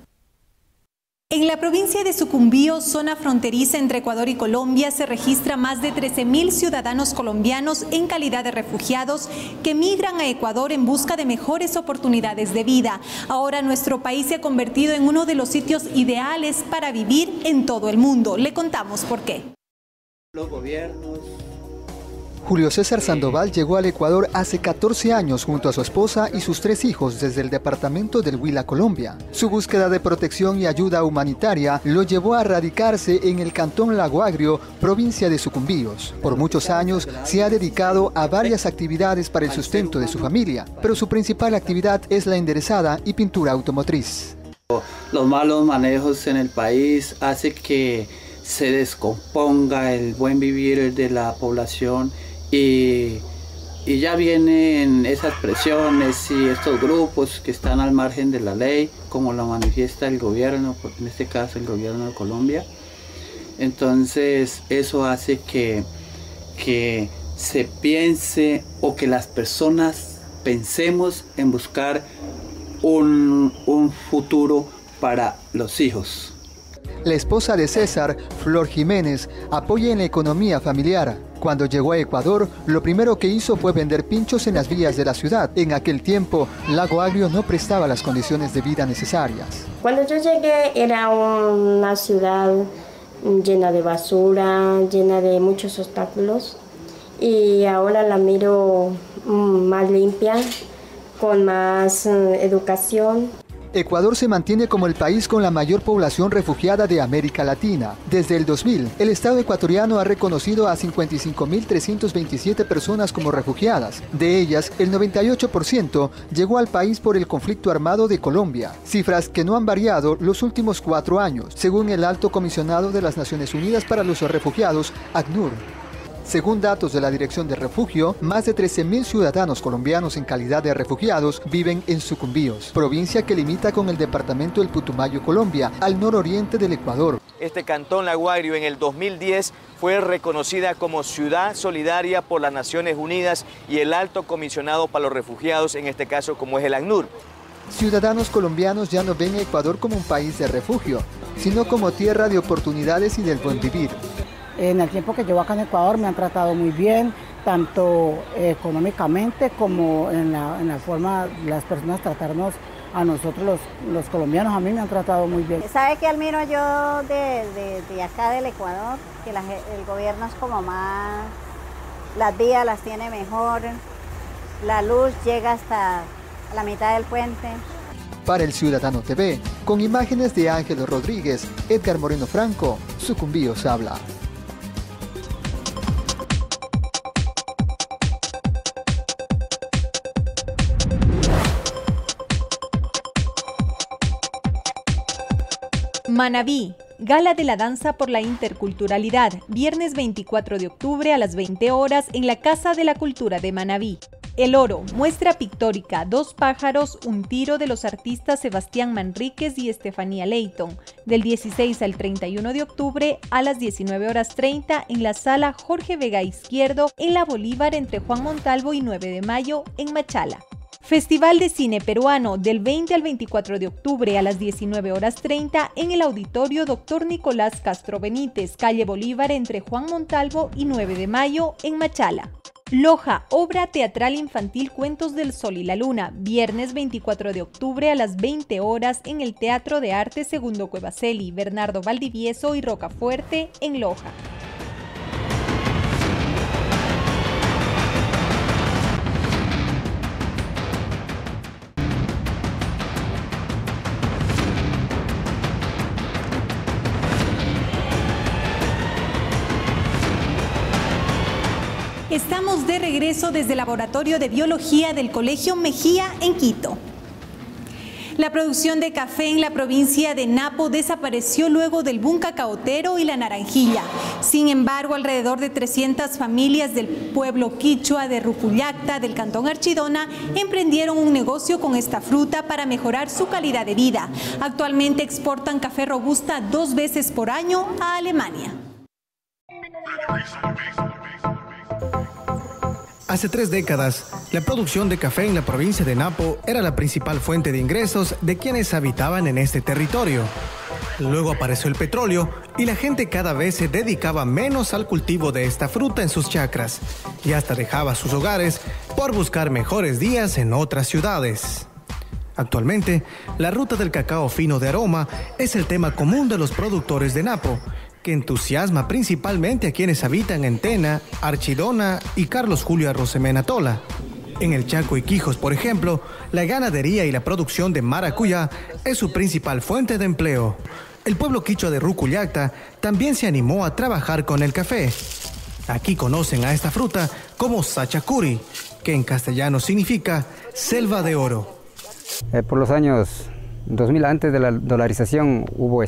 En la provincia de Sucumbíos, zona fronteriza entre Ecuador y Colombia, se registra más de 13.000 ciudadanos colombianos en calidad de refugiados que migran a Ecuador en busca de mejores oportunidades de vida. Ahora nuestro país se ha convertido en uno de los sitios ideales para vivir en todo el mundo. Le contamos por qué.
Los gobiernos.
Julio César Sandoval llegó al Ecuador hace 14 años junto a su esposa y sus 3 hijos desde el departamento del Huila, Colombia. Su búsqueda de protección y ayuda humanitaria lo llevó a radicarse en el cantón Lago Agrio, provincia de Sucumbíos. Por muchos años se ha dedicado a varias actividades para el sustento de su familia, pero su principal actividad es la enderezada y pintura automotriz.
Los malos manejos en el país hacen que se descomponga el buen vivir de la población. Y ya vienen esas presiones y estos grupos que están al margen de la ley, como lo manifiesta el gobierno, en este caso el gobierno de Colombia. Entonces eso hace que se piense o que las personas pensemos en buscar un futuro para los hijos.
La esposa de César, Flor Jiménez, apoya en la economía familiar. Cuando llegó a Ecuador, lo primero que hizo fue vender pinchos en las vías de la ciudad. En aquel tiempo, Lago Agrio no prestaba las condiciones de vida necesarias.
Cuando yo llegué era una ciudad llena de basura, llena de muchos obstáculos. Y ahora la miro más limpia, con más educación.
Ecuador se mantiene como el país con la mayor población refugiada de América Latina. Desde el 2000, el Estado ecuatoriano ha reconocido a 55.327 personas como refugiadas. De ellas, el 98% llegó al país por el conflicto armado de Colombia, cifras que no han variado los últimos 4 años, según el Alto Comisionado de las Naciones Unidas para los Refugiados, ACNUR. Según datos de la Dirección de Refugio, más de 13.000 ciudadanos colombianos en calidad de refugiados viven en Sucumbíos, provincia que limita con el departamento del Putumayo, Colombia, al nororiente del Ecuador.
Este cantón Lago Agrio en el 2010 fue reconocida como ciudad solidaria por las Naciones Unidas y el Alto Comisionado para los Refugiados, en este caso como es el ACNUR.
Ciudadanos colombianos ya no ven a Ecuador como un país de refugio, sino como tierra de oportunidades y del buen vivir.
En el tiempo que llevo acá en Ecuador me han tratado muy bien, tanto económicamente como en la forma de las personas tratarnos a nosotros los colombianos. A mí me han tratado muy bien.
¿Sabe qué admiro yo de acá del Ecuador? Que el gobierno es como más, las vías las tiene mejor, la luz llega hasta la mitad del puente.
Para el Ciudadano TV, con imágenes de Ángel Rodríguez, Edgar Moreno Franco, Sucumbíos habla.
Manabí, Gala de la Danza por la Interculturalidad, viernes 24 de octubre a las 20 horas en la Casa de la Cultura de Manabí. El Oro, muestra pictórica, 2 pájaros, un tiro de los artistas Sebastián Manríquez y Estefanía Leighton, del 16 al 31 de octubre a las 19:30 en la Sala Jorge Vega Izquierdo en la Bolívar entre Juan Montalvo y 9 de Mayo en Machala. Festival de Cine Peruano del 20 al 24 de octubre a las 19:30 en el Auditorio Dr. Nicolás Castro Benítez, calle Bolívar entre Juan Montalvo y 9 de Mayo en Machala. Loja, obra teatral infantil Cuentos del Sol y la Luna, viernes 24 de octubre a las 20 horas en el Teatro de Arte Segundo Cuevaceli, Bernardo Valdivieso y Rocafuerte, en Loja. Estamos de regreso desde el Laboratorio de Biología del Colegio Mejía en Quito. La producción de café en la provincia de Napo desapareció luego del boom cacaotero y la naranjilla. Sin embargo, alrededor de 300 familias del pueblo quichua de Rucuyacta, del cantón Archidona, emprendieron un negocio con esta fruta para mejorar su calidad de vida. Actualmente exportan café robusta 2 veces por año a Alemania.
Hace 3 décadas, la producción de café en la provincia de Napo era la principal fuente de ingresos de quienes habitaban en este territorio. Luego apareció el petróleo y la gente cada vez se dedicaba menos al cultivo de esta fruta en sus chacras y hasta dejaba sus hogares por buscar mejores días en otras ciudades. Actualmente, la ruta del cacao fino de aroma es el tema común de los productores de Napo, que entusiasma principalmente a quienes habitan en Tena, Archidona y Carlos Julio Arrosemena Tola. En el Chaco y Quijos, por ejemplo, la ganadería y la producción de maracuyá es su principal fuente de empleo. El pueblo quichua de Rucuyacta también se animó a trabajar con el café. Aquí conocen a esta fruta como sachacuri, que en castellano significa selva de oro.
Por los años 2000, antes de la dolarización, hubo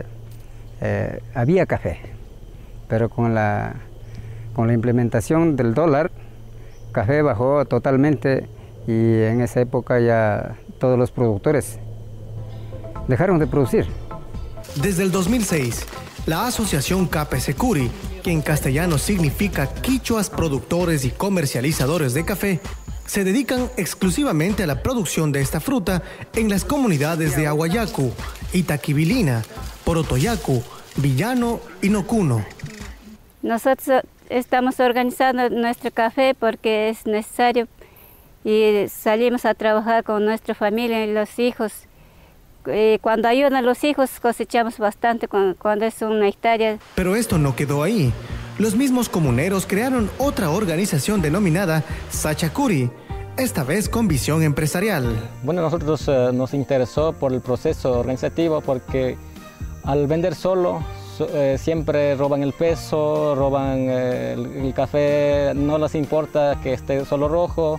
había café, pero con la implementación del dólar, café bajó totalmente y en esa época ya todos los productores dejaron de producir.
Desde el 2006, la asociación Capesecuri, que en castellano significa Quichuas Productores y Comercializadores de Café, se dedican exclusivamente a la producción de esta fruta en las comunidades de Aguayacu, Itaquibilina, Porotoyacu, Villano y Nocuno.
Nosotros estamos organizando nuestro café porque es necesario y salimos a trabajar con nuestra familia y los hijos. Cuando ayudan a los hijos cosechamos bastante cuando es una hectárea.
Pero esto no quedó ahí. Los mismos comuneros crearon otra organización denominada Sachacuri, esta vez con visión empresarial.
Bueno, nosotros nos interesó por el proceso organizativo porque al vender solo siempre roban el peso, roban el café, no les importa que esté solo rojo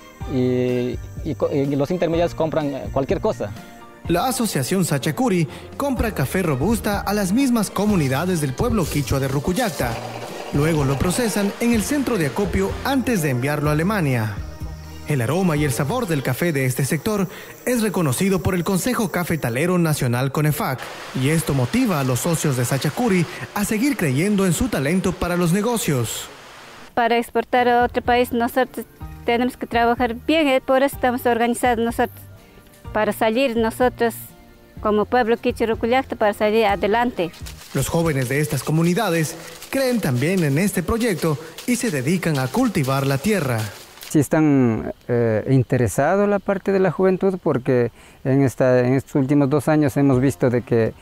y los intermediarios compran cualquier cosa.
La asociación Sachacuri compra café robusta a las mismas comunidades del pueblo quichua de Rucuyacta. Luego lo procesan en el centro de acopio antes de enviarlo a Alemania. El aroma y el sabor del café de este sector es reconocido por el Consejo Cafetalero Nacional CONEFAC, y esto motiva a los socios de Sachacuri a seguir creyendo en su talento para los negocios.
Para exportar a otro país nosotros tenemos que trabajar bien, por eso estamos organizados nosotros, para salir nosotros como pueblo quichua Rucuyacta, para salir adelante.
Los jóvenes de estas comunidades creen también en este proyecto y se dedican a cultivar la tierra.
Sí están interesados la parte de la juventud porque en estos últimos 2 años hemos visto de que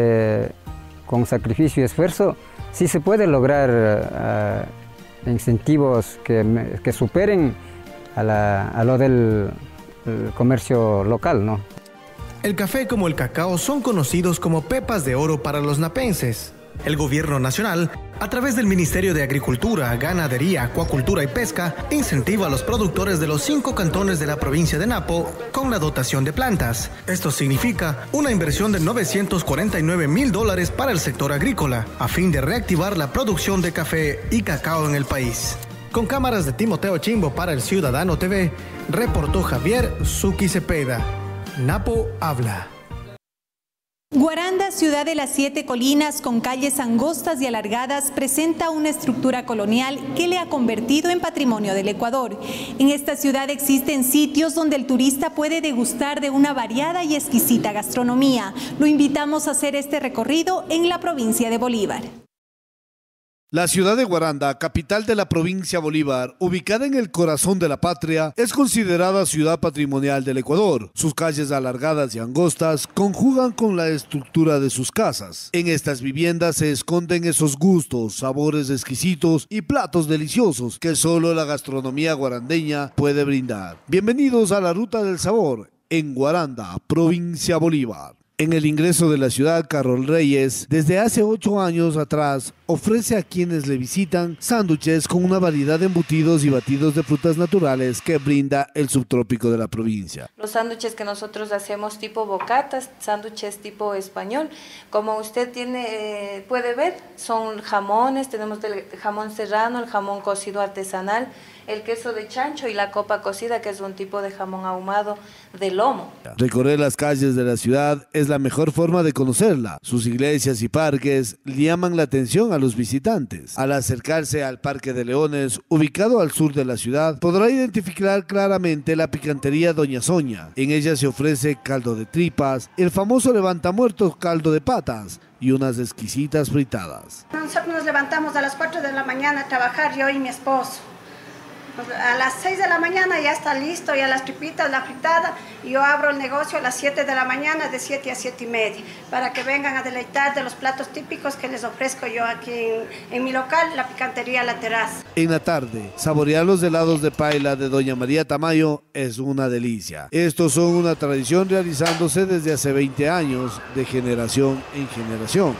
con sacrificio y esfuerzo sí se puede lograr incentivos que superen a lo del comercio local, ¿no?
El café como el cacao son conocidos como pepas de oro para los napenses. El gobierno nacional, a través del Ministerio de Agricultura, Ganadería, Acuacultura y Pesca, incentiva a los productores de los 5 cantones de la provincia de Napo con la dotación de plantas. Esto significa una inversión de $949.000 para el sector agrícola, a fin de reactivar la producción de café y cacao en el país. Con cámaras de Timoteo Chimbo para El Ciudadano TV, reportó Javier Zuki Cepeda. Napo habla.
Guaranda, ciudad de las 7 colinas con calles angostas y alargadas, presenta una estructura colonial que le ha convertido en patrimonio del Ecuador. En esta ciudad existen sitios donde el turista puede degustar de una variada y exquisita gastronomía. Lo invitamos a hacer este recorrido en la provincia de Bolívar.
La ciudad de Guaranda, capital de la provincia Bolívar, ubicada en el corazón de la patria, es considerada ciudad patrimonial del Ecuador. Sus calles alargadas y angostas conjugan con la estructura de sus casas. En estas viviendas se esconden esos gustos, sabores exquisitos y platos deliciosos que solo la gastronomía guarandeña puede brindar. Bienvenidos a la Ruta del Sabor en Guaranda, provincia Bolívar. En el ingreso de la ciudad, Carol Reyes, desde hace 8 años atrás, ofrece a quienes le visitan sándwiches con una variedad de embutidos y batidos de frutas naturales que brinda el subtrópico de la provincia.
Los sándwiches que nosotros hacemos tipo bocatas, sándwiches tipo español, como usted puede ver, son jamones, tenemos el jamón serrano, el jamón cocido artesanal, el queso de chancho y la copa cocida, que es un tipo de jamón ahumado de lomo.
Recorrer las calles de la ciudad es la mejor forma de conocerla. Sus iglesias y parques llaman la atención a los visitantes. Al acercarse al Parque de Leones, ubicado al sur de la ciudad, podrá identificar claramente la picantería Doña Soña. En ella se ofrece caldo de tripas, el famoso levantamuertos caldo de patas y unas exquisitas fritadas.
Nosotros nos levantamos a las 4 de la mañana a trabajar, yo y mi esposo. A las 6 de la mañana ya está listo, ya las tripitas, la fritada, y yo abro el negocio a las 7 de la mañana, de 7 a 7 y media, para que vengan a deleitar de los platos típicos que les ofrezco yo aquí en mi local, la picantería La Terraza.
En la tarde, saborear los helados de paila de Doña María Tamayo es una delicia. Estos son una tradición realizándose desde hace 20 años, de generación en generación.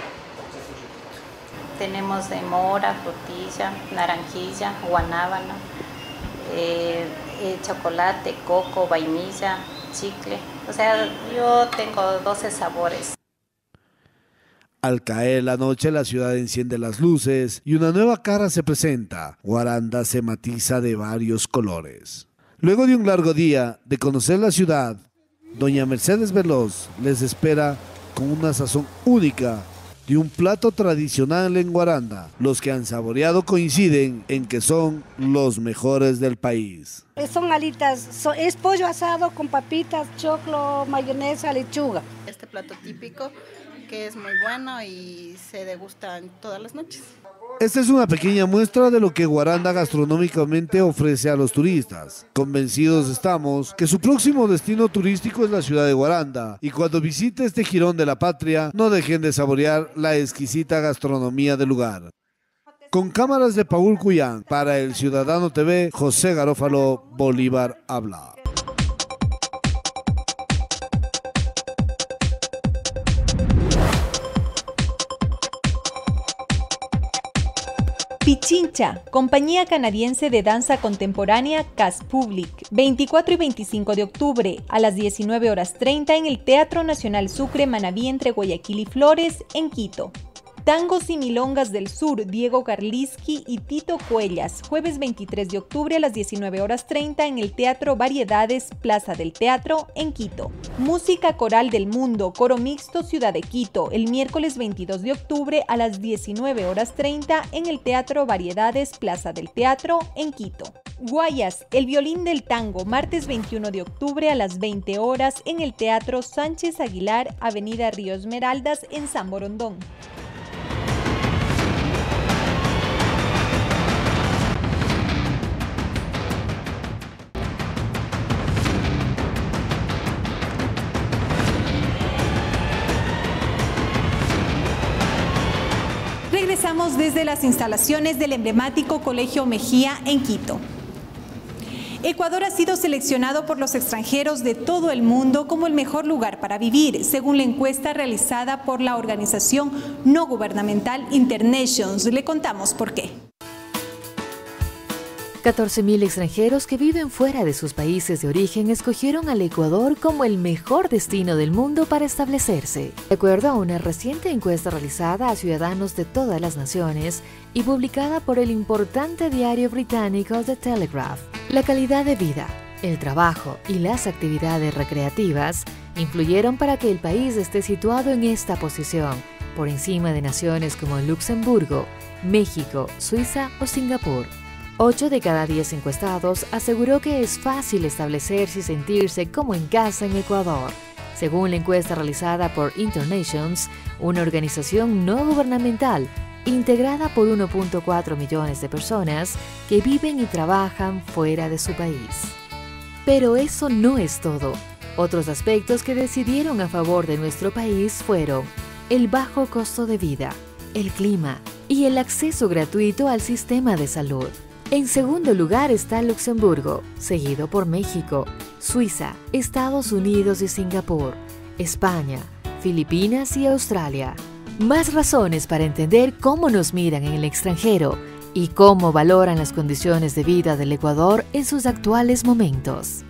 Tenemos de mora, frutilla, naranjilla, guanábana, chocolate, coco, vainilla, chicle. O sea, yo tengo 12 sabores.
Al caer la noche, la ciudad enciende las luces y una nueva cara se presenta. Guaranda se matiza de varios colores. Luego de un largo día de conocer la ciudad, doña Mercedes Veloz les espera con una sazón única de un plato tradicional en Guaranda. Los que han saboreado coinciden en que son los mejores del país.
Son alitas, es pollo asado con papitas, choclo, mayonesa, lechuga.
Este plato típico que es muy bueno y se degusta todas las noches.
Esta es una pequeña muestra de lo que Guaranda gastronómicamente ofrece a los turistas. Convencidos estamos que su próximo destino turístico es la ciudad de Guaranda, y cuando visite este jirón de la patria, no dejen de saborear la exquisita gastronomía del lugar. Con cámaras de Paul Cuyán, para El Ciudadano TV, José Garófalo, Bolívar habla.
Pichincha, compañía canadiense de danza contemporánea Cas Public, 24 y 25 de octubre a las 19:30 en el Teatro Nacional Sucre Manabí entre Guayaquil y Flores, en Quito. Tangos y Milongas del Sur, Diego Garliski y Tito Cuellas, jueves 23 de octubre a las 19:30 en el Teatro Variedades, Plaza del Teatro, en Quito. Música Coral del Mundo, Coro Mixto Ciudad de Quito, el miércoles 22 de octubre a las 19:30 en el Teatro Variedades, Plaza del Teatro, en Quito. Guayas, el violín del tango, martes 21 de octubre a las 20 horas en el Teatro Sánchez Aguilar, Avenida Río Esmeraldas, en San Borondón. Regresamos desde las instalaciones del emblemático Colegio Mejía en Quito. Ecuador ha sido seleccionado por los extranjeros de todo el mundo como el mejor lugar para vivir, según la encuesta realizada por la organización no gubernamental Internations. Le contamos por qué.
14.000 extranjeros que viven fuera de sus países de origen escogieron al Ecuador como el mejor destino del mundo para establecerse. De acuerdo a una reciente encuesta realizada a ciudadanos de todas las naciones y publicada por el importante diario británico The Telegraph, la calidad de vida, el trabajo y las actividades recreativas influyeron para que el país esté situado en esta posición, por encima de naciones como Luxemburgo, México, Suiza o Singapur. 8 de cada 10 encuestados aseguró que es fácil establecerse y sentirse como en casa en Ecuador. Según la encuesta realizada por Internations, una organización no gubernamental, integrada por 1.4 millones de personas que viven y trabajan fuera de su país. Pero eso no es todo. Otros aspectos que decidieron a favor de nuestro país fueron el bajo costo de vida, el clima y el acceso gratuito al sistema de salud. En segundo lugar está Luxemburgo, seguido por México, Suiza, Estados Unidos y Singapur, España, Filipinas y Australia. Más razones para entender cómo nos miran en el extranjero y cómo valoran las condiciones de vida del Ecuador en sus actuales momentos.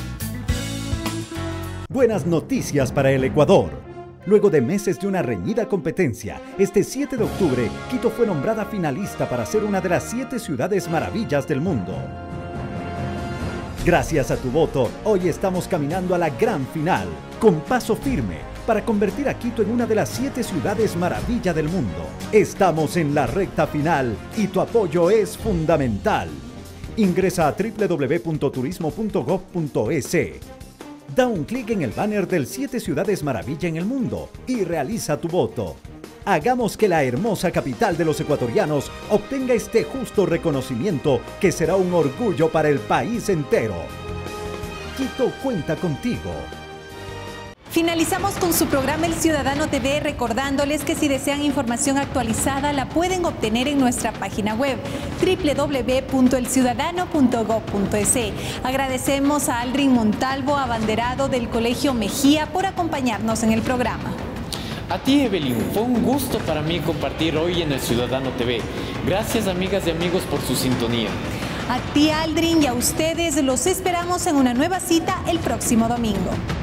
Buenas noticias para el Ecuador. Luego de meses de una reñida competencia, este 7 de octubre, Quito fue nombrada finalista para ser una de las 7 ciudades maravillas del mundo. Gracias a tu voto, hoy estamos caminando a la gran final, con paso firme, para convertir a Quito en una de las 7 ciudades maravilla del mundo. Estamos en la recta final y tu apoyo es fundamental. Ingresa a www.turismo.gov.es. Da un clic en el banner del 7 ciudades maravilla en el mundo y realiza tu voto. Hagamos que la hermosa capital de los ecuatorianos obtenga este justo reconocimiento que será un orgullo para el país entero. Quito cuenta contigo.
Finalizamos con su programa El Ciudadano TV, recordándoles que si desean información actualizada la pueden obtener en nuestra página web www.elciudadano.gov.es. Agradecemos a Aldrin Montalvo, abanderado del Colegio Mejía, por acompañarnos en el programa.
A ti, Evelyn, fue un gusto para mí compartir hoy en El Ciudadano TV. Gracias, amigas y amigos, por su sintonía.
A ti, Aldrin, y a ustedes los esperamos en una nueva cita el próximo domingo.